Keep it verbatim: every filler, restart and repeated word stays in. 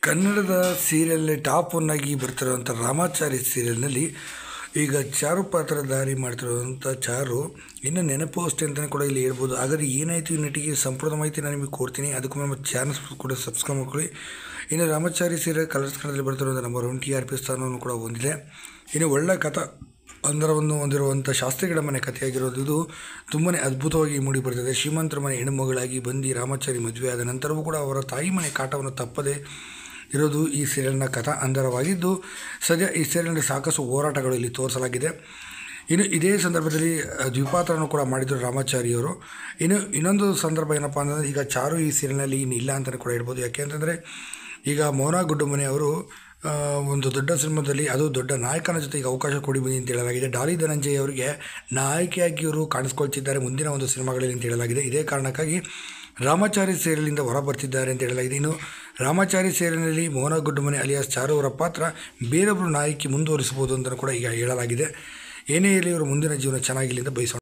ಕನ್ನಡದ serial top one ಆಗಿ ಬರ್ತಿರುವಂಥ ರಾಮಾಚಾರಿ ಸೀರಿಯಲ್ನಲ್ಲಿ ಈಗ ಚಾರು ಪಾತ್ರಧಾರಿ ಮಾಡ್ತಿರುವಂಥ ಚಾರು ಇನ್ನು ನೆನಪು ಅಷ್ಟೇ ಅಂತಲೇ ಕೂಡ ಇಲ್ಲಿ ಹೇಳ್ಬೋದು. ಹಾಗಾದರೆ ಏನಾಯಿತು ಈ ನಟಿಗೆ ಸಂಪೂರ್ಣ ಮಾಹಿತಿ ನಾನು ನಿಮಗೆ ಕೊಡ್ತೀನಿ. ಅದಕ್ಕೂ ನಮ್ಮ ಚಾನಲ್ ಕೂಡ ಸಬ್ಸ್ಕ್ರೈಬ್ ಮಾಡ್ಕೊಳ್ಳಿ. ಇನ್ನು ರಾಮಾಚಾರಿ ಸೀರಿಯಲ್ ಕಲರ್ಸ್ ಕನ್ನಡದಲ್ಲಿ ಬರ್ತಿರುವಂಥ number one T R P ಸ್ಥಾನವನ್ನು ಕೂಡ ಹೊಂದಿದೆ. ಇನ್ನು ಒಳ್ಳೆ ಕಥಾ ಅಂದರವನ್ನು ಹೊಂದಿರುವಂಥ ಶಾಸ್ತ್ರಿಗಳ ಮನೆ ಕಥೆಯಾಗಿರೋದು ಇದು ತುಂಬಾ ಅದ್ಭುತವಾಗಿ ಮೂಡಿ ಬರ್ತಿದೆ. ಶ್ರೀಮಂತರ ಮನೆ ಹೆಣ್ಣುಮಗಳಾಗಿ ಬಂದು ರಾಮಾಚಾರಿ ಮದುವೆ ಆದ ನಂತರವೂ ಕೂಡ ಅವರ ತಾಯಿ ಮನೆ ಕಾಟವನ್ನು ತಪ್ಪದೆ ಇರೋದು ಈ ಸೀರಿಯಲ್ನ ಕಥಾ ಅಂದರವಾಗಿದ್ದು, ಸದ್ಯ ಈ ಸೀರಿಯಲ್ನಲ್ಲಿ ಸಾಕಷ್ಟು ಹೋರಾಟಗಳು ಇಲ್ಲಿ ತೋರಿಸಲಾಗಿದೆ. ಇನ್ನು ಇದೇ ಸಂದರ್ಭದಲ್ಲಿ ದ್ವಿಪಾತ್ರನೂ ಕೂಡ ಮಾಡಿದರು ರಾಮಾಚಾರಿಯವರು. ಇನ್ನು ಇನ್ನೊಂದು ಸಂದರ್ಭ ಏನಪ್ಪ ಅಂತಂದರೆ, ಈಗ ಚಾರು ಈ ಸೀರಿಯಲ್ನಲ್ಲಿ ಇನ್ನು ಇಲ್ಲ ಅಂತಲೇ ಕೂಡ ಹೇಳ್ಬೋದು. ಯಾಕೆ ಅಂತಂದರೆ ಈಗ ಮೋನಾ ಗುಡ್ಡುಮನೆ ಅವರು ಒಂದು ದೊಡ್ಡ ಸಿನಿಮಾದಲ್ಲಿ ಅದು ದೊಡ್ಡ ನಾಯಕನ ಜೊತೆ ಈಗ ಅವಕಾಶ ಕೊಡಿ ಬನ್ನಿ ಅಂತ ಹೇಳಲಾಗಿದೆ. ಡಾಲಿ ಧನಂಜಯ್ ಅವರಿಗೆ ನಾಯಕಿಯಾಗಿ ಇವರು ಕಾಣಿಸ್ಕೊಳ್ತಿದ್ದಾರೆ ಮುಂದಿನ ಒಂದು ಸಿನಿಮಾಗಳಲ್ಲಿ ಅಂತ ಹೇಳಲಾಗಿದೆ. ಇದೇ ಕಾರಣಕ್ಕಾಗಿ ರಾಮಾಚಾರಿ ಸೀರಿಯಲಿಂದ ಹೊರ ಬರ್ತಿದ್ದಾರೆ ಅಂತ ಹೇಳಲಾಗಿದೆ. ಇನ್ನು ರಾಮಾಚಾರಿ ಸೀರಿಯಲ್ನಲ್ಲಿ ಮೋನಾ ಗುಡ್ಡುಮನೆ ಅಲಿಯಾಸ್ ಚಾರು ಅವರ ಪಾತ್ರ ಬೇರೊಬ್ಬರು ನಾಯಕಿ ಮುಂದುವರಿಸಬಹುದು ಅಂತ ಕೂಡ ಈಗ ಹೇಳಲಾಗಿದೆ. ಏನೇ ಇರಲಿ ಇವರು ಮುಂದಿನ ಜೀವನ ಚೆನ್ನಾಗಿರಲಿ ಅಂತ ಬಯಸೋಣ.